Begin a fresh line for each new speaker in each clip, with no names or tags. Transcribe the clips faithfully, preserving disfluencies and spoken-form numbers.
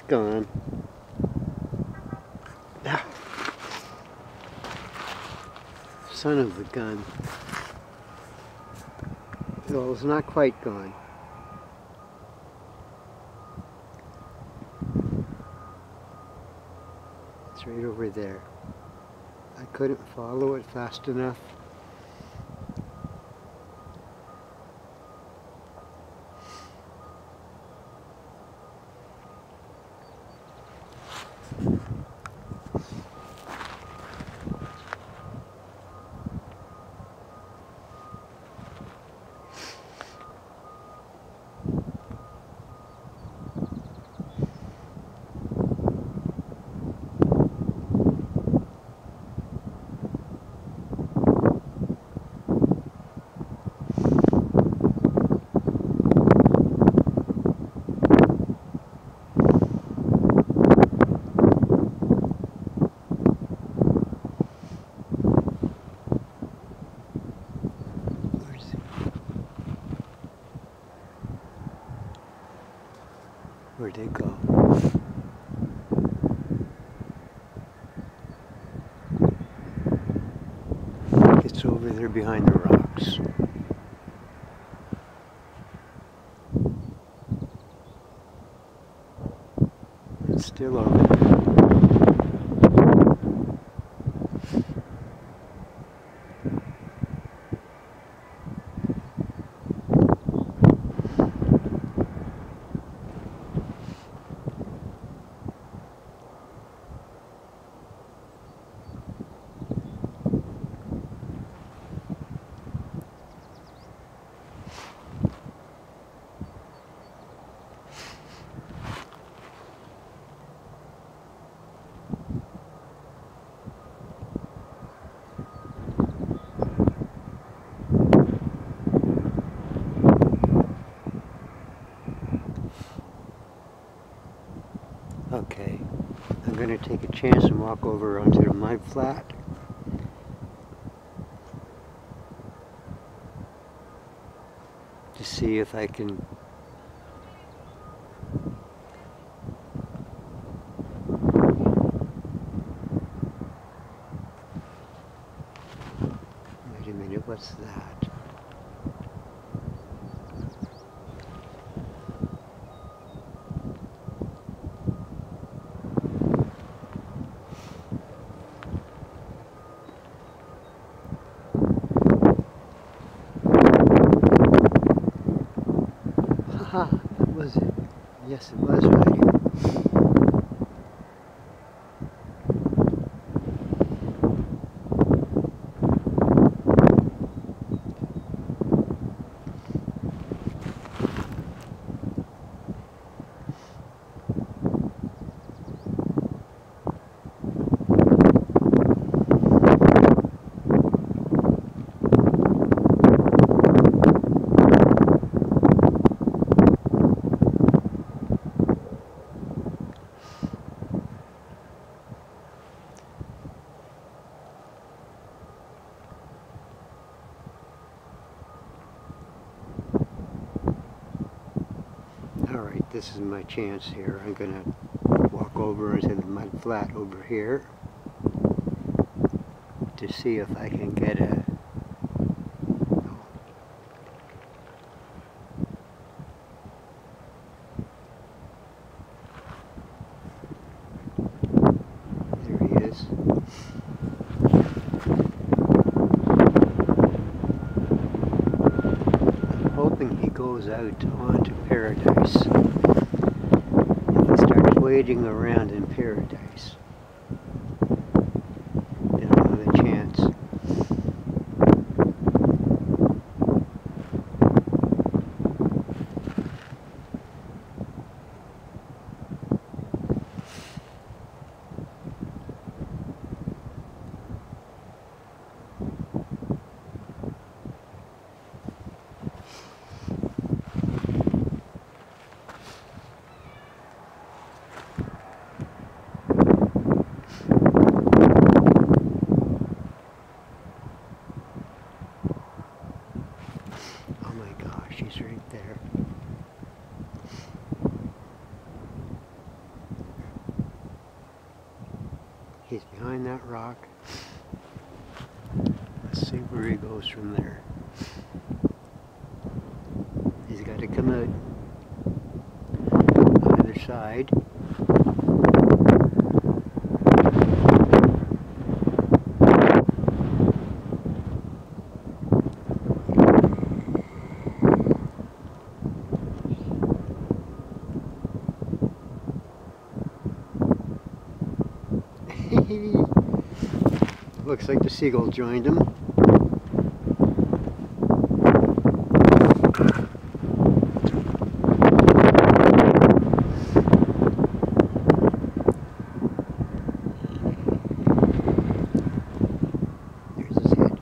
gone. Ah. Son of a gun. Well, it's not quite gone. It's right over there. I couldn't follow it fast enough. Where'd they go? It's over there behind the rocks. It's still over there. Okay, I'm going to take a chance and walk over onto the mud flat. To see if I can wait a minute, what's that? Ah, was it? Yes, it was right here. Alright, this is my chance here. I'm going to walk over into the mud flat over here to see if I can get a there he is. I'm hoping he goes out onto paradise. If he starts wading around in paradise, then I'll have a chance. He's behind that rock. Let's see where he goes from there. He's got to come out either side. Looks like the seagull joined him. There's his head.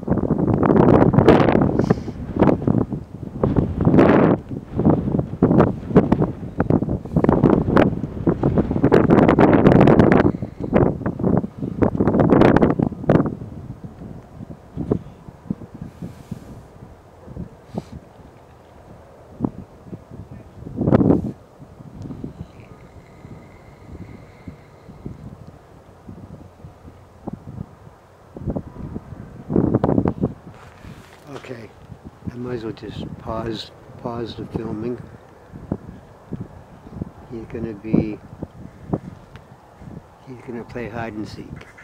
Okay, I might as well just pause, pause the filming. He's gonna be, he's gonna play hide and seek.